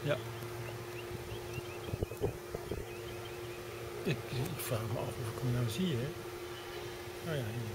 Ja. Ik vraag me af of ik hem nou zie, hè. Oh ja, hier.